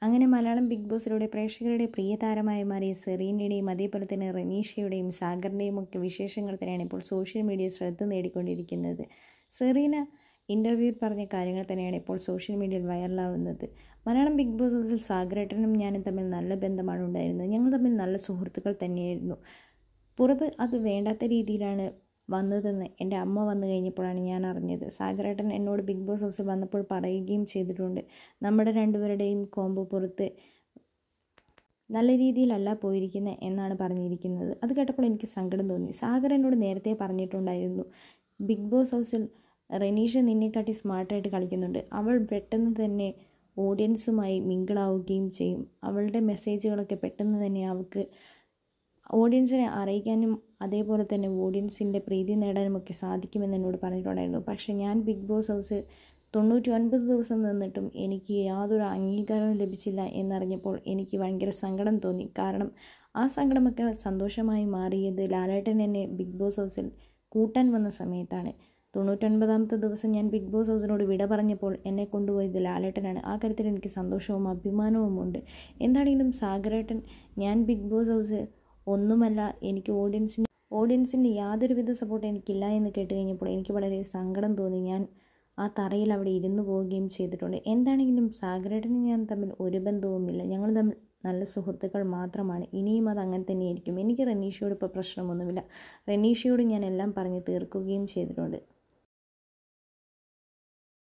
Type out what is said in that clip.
അങ്ങനെ മലയാളം ബിഗ് ബോസിലൂടെ പ്രേക്ഷകരുടെ പ്രിയ താരമായി മാറിയ സെറീനയുടെയും അതേപോലെ തന്നെ റെനീഷയുടെയും സാഗറിൻ്റെയും ഒക്കെ വിശേഷങ്ങൾ തന്നെയാണ് ഇപ്പോൾ സോഷ്യൽ മീഡിയ ശ്രദ്ധ നേടിക്കൊണ്ടിരിക്കുന്നത്. സെറീന ഇൻ്റർവ്യൂവിൽ പറഞ്ഞ കാര്യങ്ങൾ തന്നെയാണ് ഇപ്പോൾ സോഷ്യൽ മീഡിയയിൽ വൈറലാവുന്നത്. മലയാളം ബിഗ് ബോസ് ഹൗസിൽ സാഗറേട്ടനും ഞാനും തമ്മിൽ നല്ല ബന്ധമാണ് ഉണ്ടായിരുന്നത്. ഞങ്ങൾ തമ്മിൽ നല്ല സുഹൃത്തുക്കൾ തന്നെയായിരുന്നു. പുറത്ത് അത് വേണ്ടാത്ത രീതിയിലാണ് വന്നതെന്ന് എൻ്റെ അമ്മ വന്നു കഴിഞ്ഞപ്പോഴാണ് ഞാൻ അറിഞ്ഞത്. സാഗറേട്ടൻ എന്നോട് ബിഗ് ബോസ് ഹൗസിൽ വന്നപ്പോൾ പറയുകയും ചെയ്തിട്ടുണ്ട്, നമ്മുടെ രണ്ടുപേരുടെയും കോംബോ പുറത്ത് നല്ല രീതിയിലല്ല പോയിരിക്കുന്നത് എന്നാണ് പറഞ്ഞിരിക്കുന്നത്. അത് കേട്ടപ്പോൾ എനിക്ക് സങ്കടം തോന്നി. സാഗർ എന്നോട് നേരത്തെ പറഞ്ഞിട്ടുണ്ടായിരുന്നു, ബിഗ് ബോസ് ഹൗസിൽ റെനീഷ നിന്നെക്കാട്ടി സ്മാർട്ടായിട്ട് കളിക്കുന്നുണ്ട്. അവൾ പെട്ടെന്ന് തന്നെ ഓഡിയൻസുമായി മിങ്കിളാവുകയും ചെയ്യും. അവളുടെ മെസ്സേജുകളൊക്കെ പെട്ടെന്ന് തന്നെ അവൾക്ക് ഓഡിയൻസിനെ അറിയിക്കാനും അതേപോലെ തന്നെ ഓഡിയൻസിൻ്റെ പ്രീതി നേടാനുമൊക്കെ സാധിക്കുമെന്ന് എന്നോട് പറഞ്ഞിട്ടുണ്ടായിരുന്നു. പക്ഷേ ഞാൻ ബിഗ് ബോസ് ഹൗസ് 99 ദിവസം നിന്നിട്ടും എനിക്ക് യാതൊരു അംഗീകാരവും ലഭിച്ചില്ല എന്നറിഞ്ഞപ്പോൾ എനിക്ക് ഭയങ്കര സങ്കടം തോന്നി. കാരണം ആ സങ്കടമൊക്കെ സന്തോഷമായി മാറിയത് ലാലേട്ടൻ എന്നെ ബിഗ് ബോസ് ഹൗസിൽ കൂട്ടാൻ വന്ന സമയത്താണ്. 99ാമത്തെ ദിവസം ഞാൻ ബിഗ് ബോസ് ഹൗസിനോട് വിട പറഞ്ഞപ്പോൾ എന്നെ കൊണ്ടുപോയത് ലാലേട്ടനാണ്. ആ കാര്യത്തിൽ എനിക്ക് സന്തോഷവും അഭിമാനവും ഉണ്ട്. എന്താണെങ്കിലും സാഗരേട്ടൻ ഞാൻ ബിഗ് ബോസ് ഹൗസ് ഒന്നുമല്ല, എനിക്ക് ഓഡിയൻസിൻ്റെ യാതൊരുവിധ സപ്പോർട്ട് എനിക്കില്ല എന്ന് കേട്ട് കഴിഞ്ഞപ്പോൾ എനിക്ക് വളരെ സങ്കടം തോന്നി. ഞാൻ ആ തറയിൽ അവിടെ ഇരുന്നു പോവുകയും ചെയ്തിട്ടുണ്ട്. എന്താണെങ്കിലും സാഗരേട്ടനും ഞാൻ തമ്മിൽ ഒരു ബന്ധവുമില്ല. ഞങ്ങൾ തമ്മിൽ നല്ല സുഹൃത്തുക്കൾ മാത്രമാണ്. ഇനിയും അത് അങ്ങനെ തന്നെയായിരിക്കും. എനിക്ക് റെനീഷയോട് ഇപ്പോൾ പ്രശ്നമൊന്നുമില്ല. റെനീഷയോട് ഞാൻ എല്ലാം പറഞ്ഞ് തീർക്കുകയും ചെയ്തിട്ടുണ്ട്.